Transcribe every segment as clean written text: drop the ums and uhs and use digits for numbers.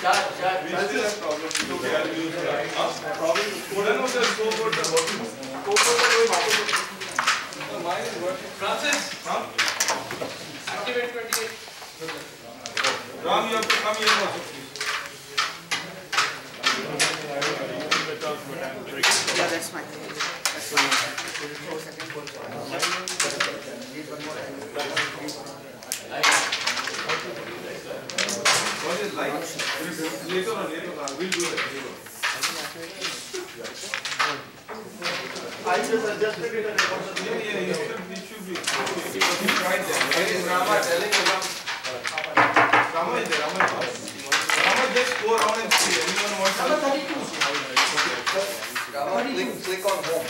We still have problems. It's okay, I'll use that. Problem none of the scoreboards are working. Scoreboards are going opposite. No, mine is working. Francis? Activate 28. Ram, you have to come here also, please. Yeah, that's fine. That's fine. What is light? Later on, we'll do that. I just adjusted it and Yeah, it should be. You tried that. Where is Rama telling you? Rama is there. Rama just go around and see. Anyone wants to? Rama, click on home.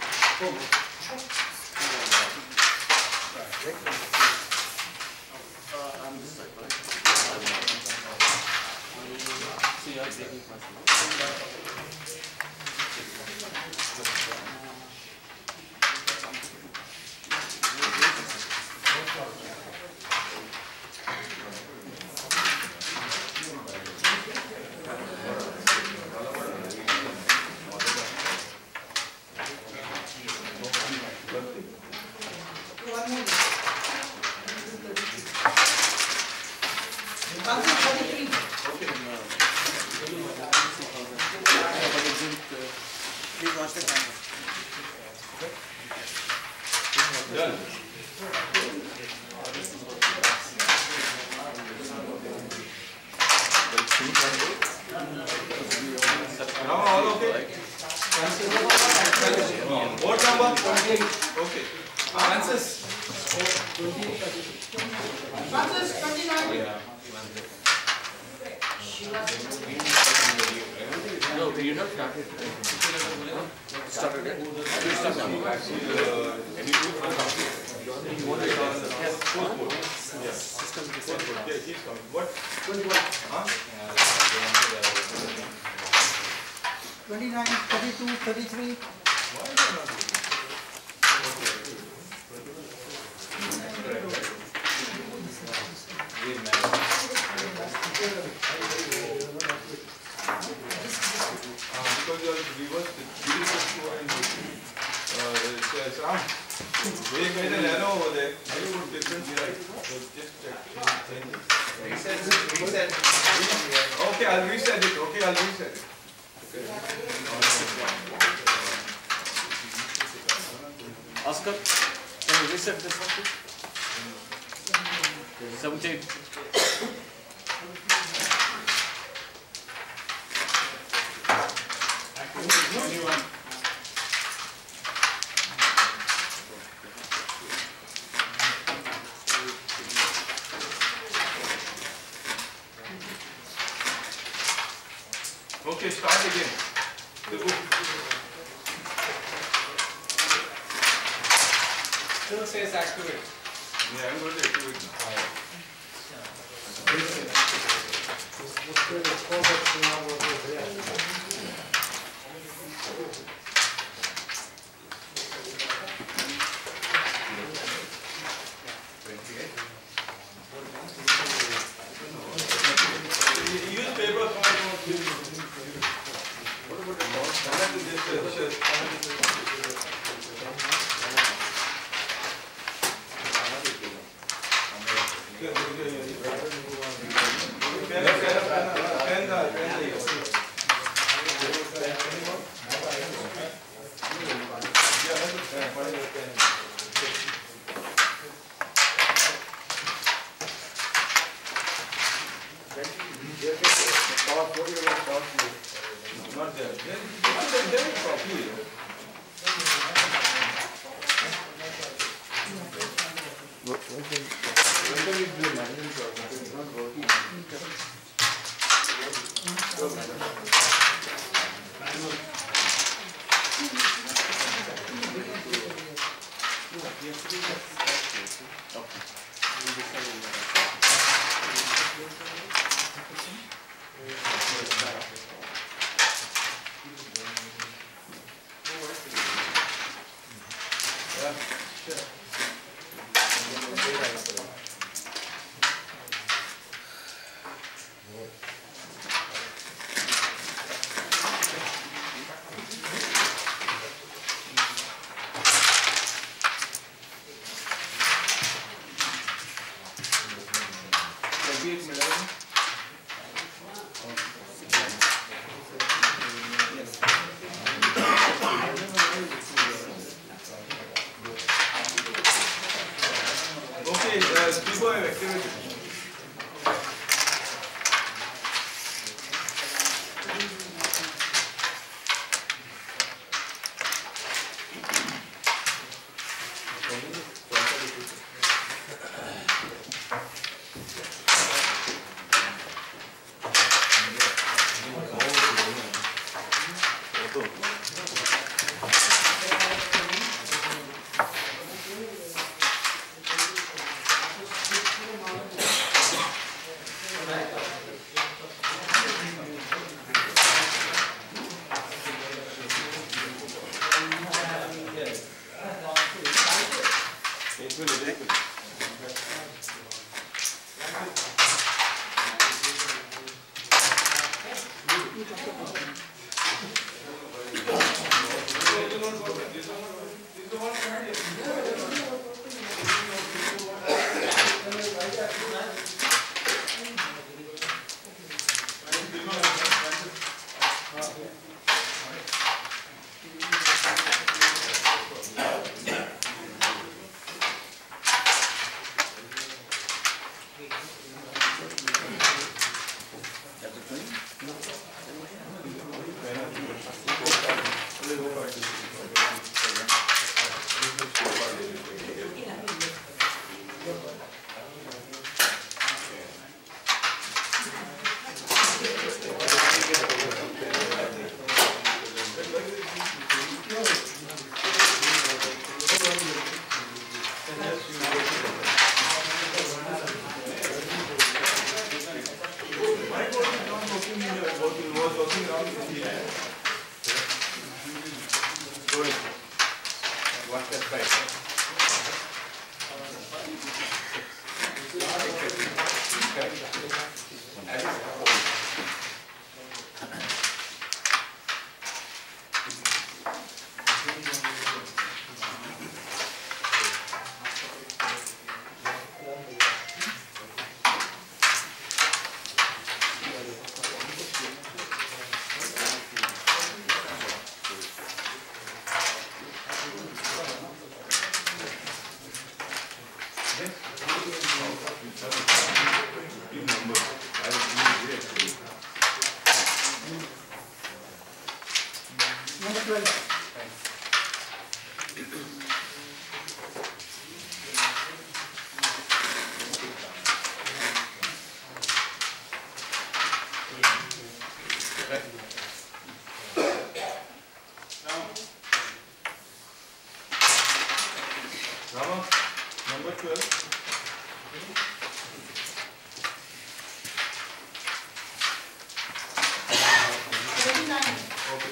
Please watch the camera. Done. Rama, all okay? What number? 28. Okay. Francis? 29. Yeah. No, you're not started. Started it? You started. You want it on the scoreboard? Yes. Yeah, he's coming. What? 21. Huh? 29, 32, 33. Why is that not good? Because you have reversed it. You did just go and it's Ram. They made an error over there. I would different right. So just check. Reset. Okay, I'll reset it. Okay, I'll reset it. Oscar, can you reset this one please? 17. Okay, start again. The book. Still says activate. Yeah, I'm going to activate now. Use paper for what about the notes? Not there. Then properly. Number 12. Rama, number 12. Okay.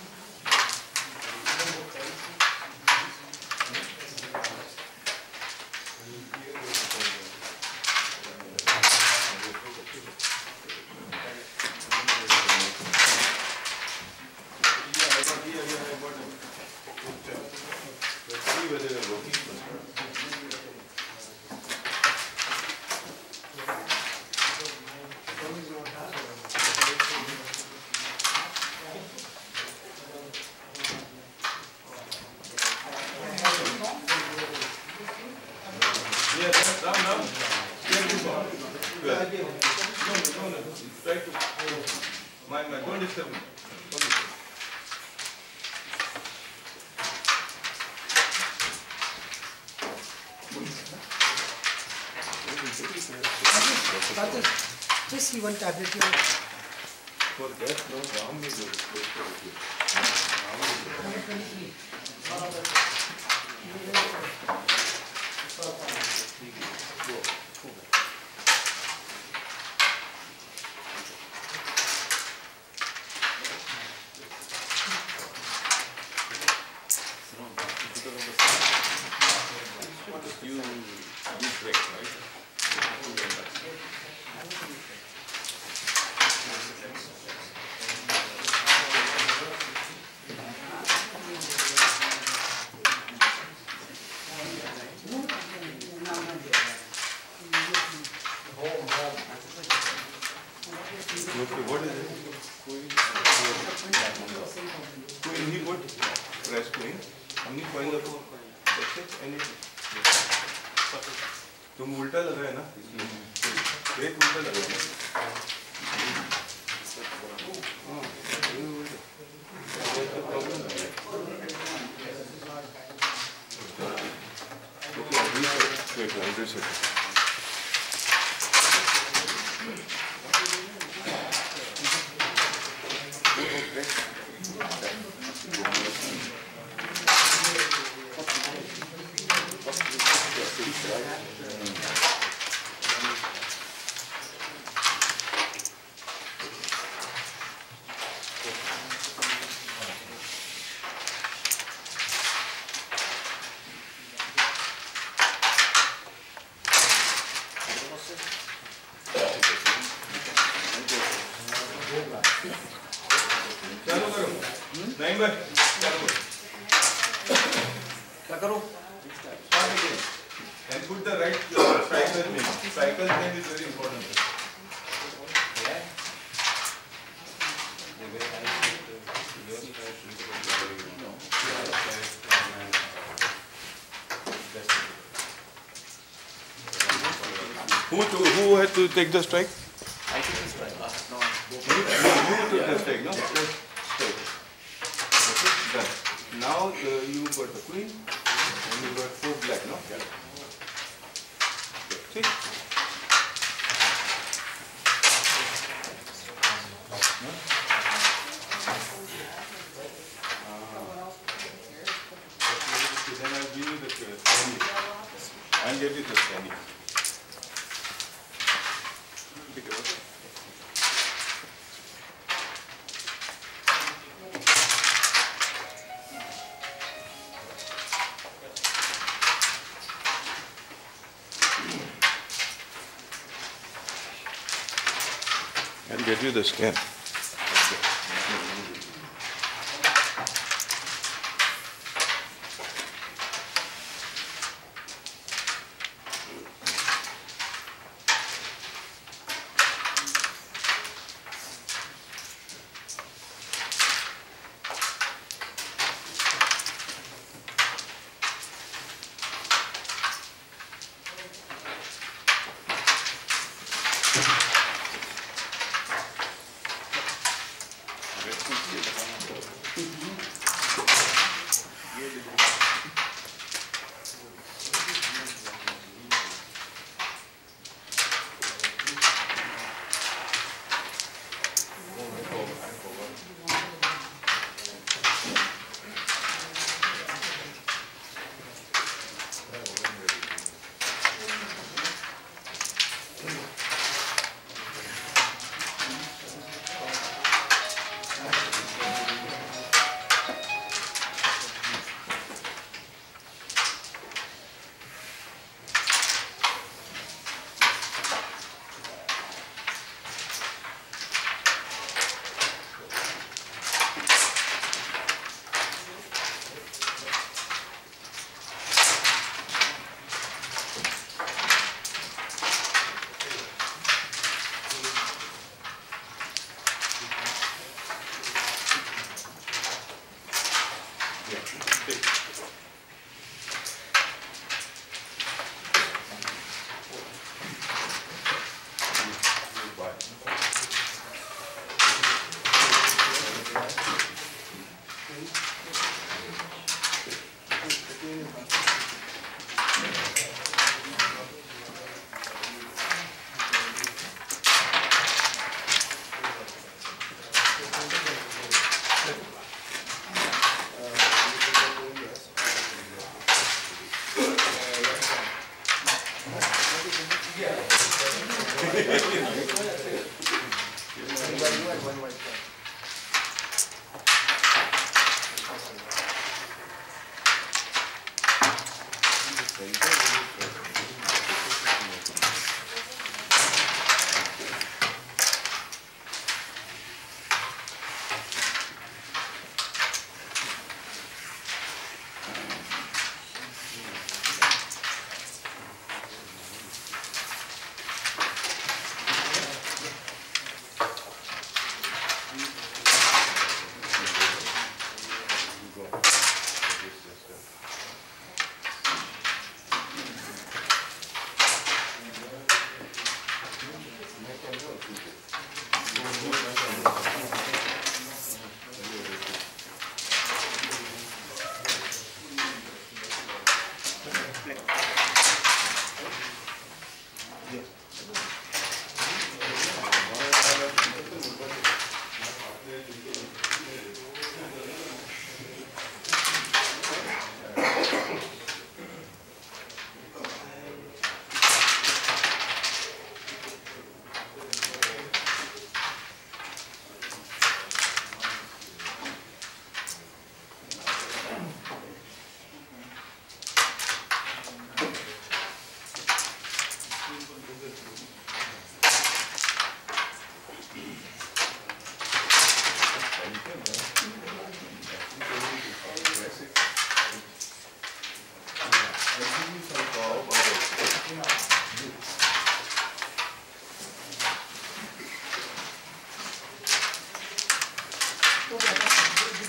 Let's see whether they're working. Yeah, Ram. Take this one. Well, no. Try to. My, don't disturb me. Don't disturb. Rajesh, just see one tablet here. For that, no, Ram will do it. Number 23. You break, right? Okay, what is it? कोई नहीं बोल press कोई हमने कोई लगा ऐसे any तुम उल्टा लगा है ना इसलिए एक उल्टा लगा है ओके अभी से नहीं भाई क्या करो? start again and put the right striker's name. Striker's name is very important. Who had to take the strike? I think it's right. No. You took the strike, no? Strike. Okay, done. Now you got the queen and you got 4 black, no? See? Then I'll give you the candy. I'll give you the candy. I'll get you the scan.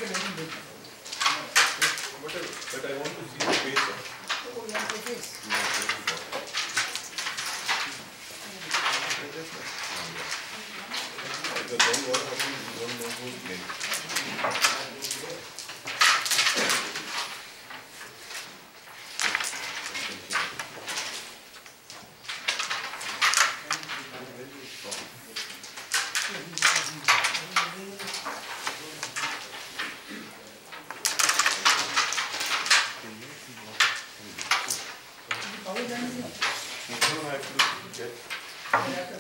Whatever, but I want to see the face. Oh, yeah, the face. The whole world of you don't know who's playing. How is that? I have to get.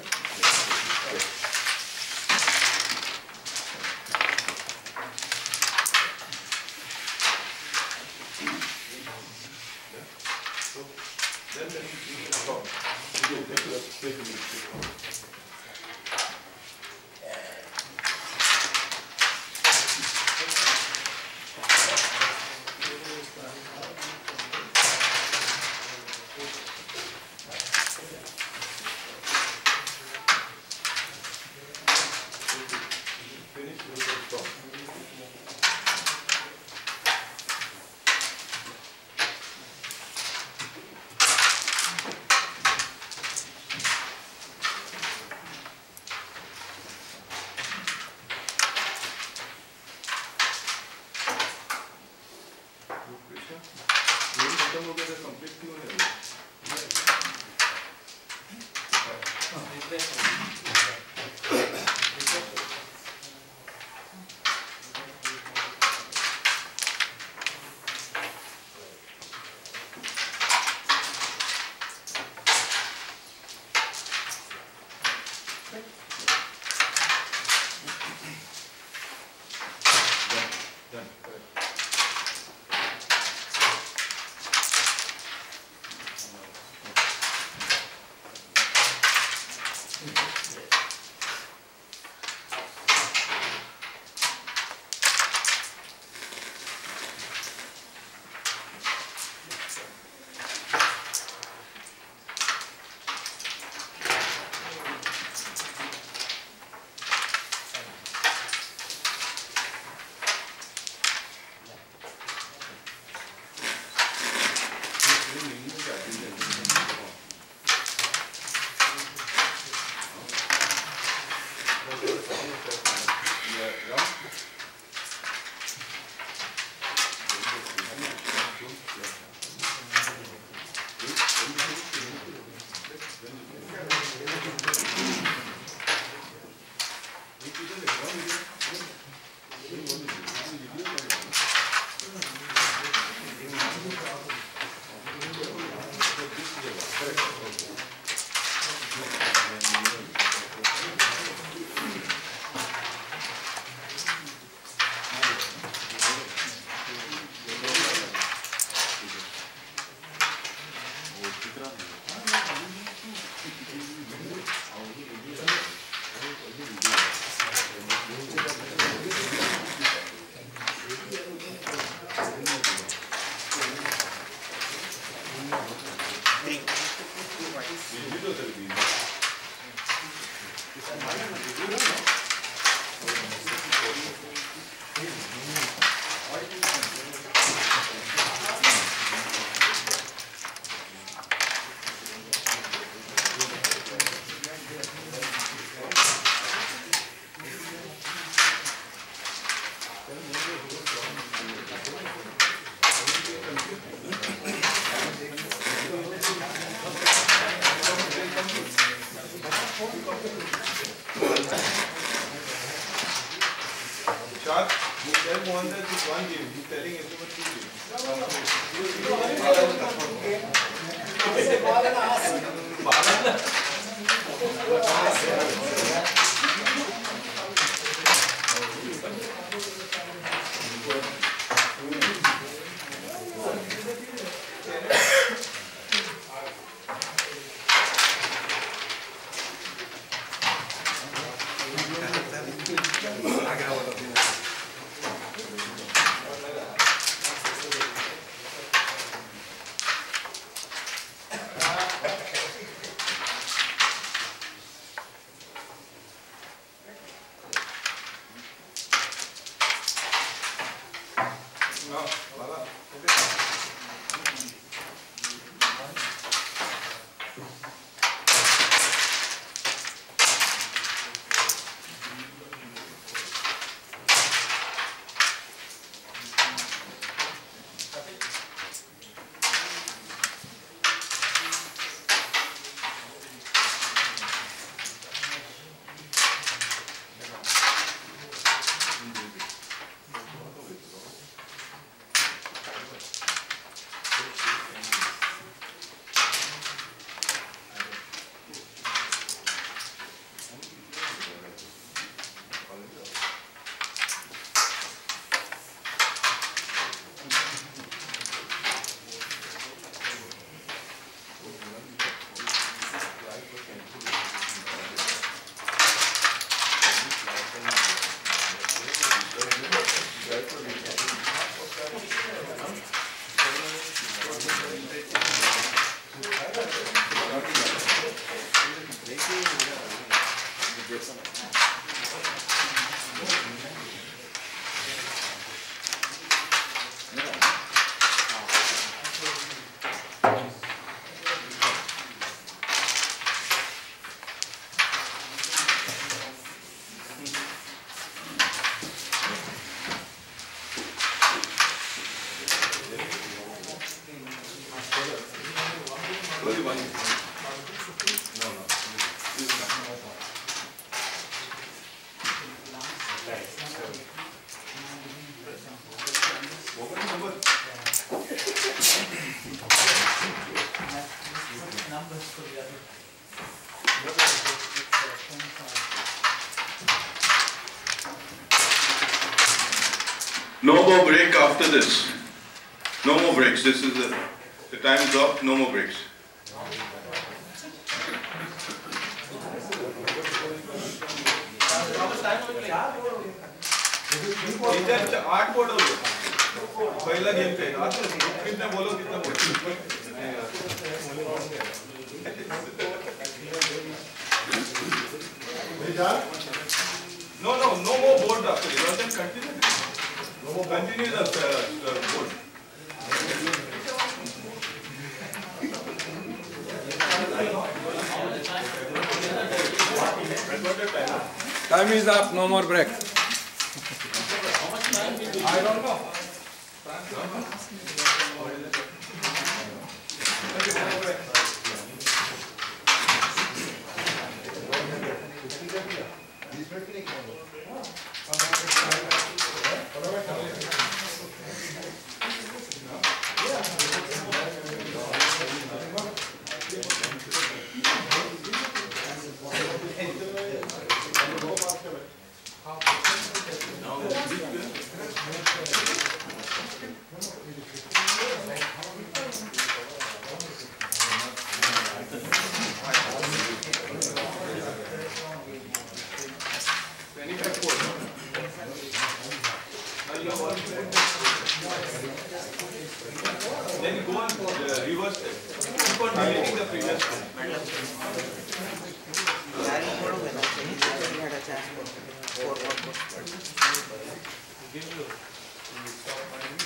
Then you can stop. Take a look. Finish with the stop. Krishna, मेरी खत्म हो गया तो complete क्यों नहीं हुआ? Done. Shark, you tell Mohan that it's one game. He's telling everyone two No more break after this. No more breaks. This is the time is up. No more breaks. इधर 8 board हो गए पहला game पे कितने बोलो कितना no more board after this. Just continue. Continue the board. Time is up, no more break. I don't know. Then go on reverse it. Keep on deleting the previous one. Give you.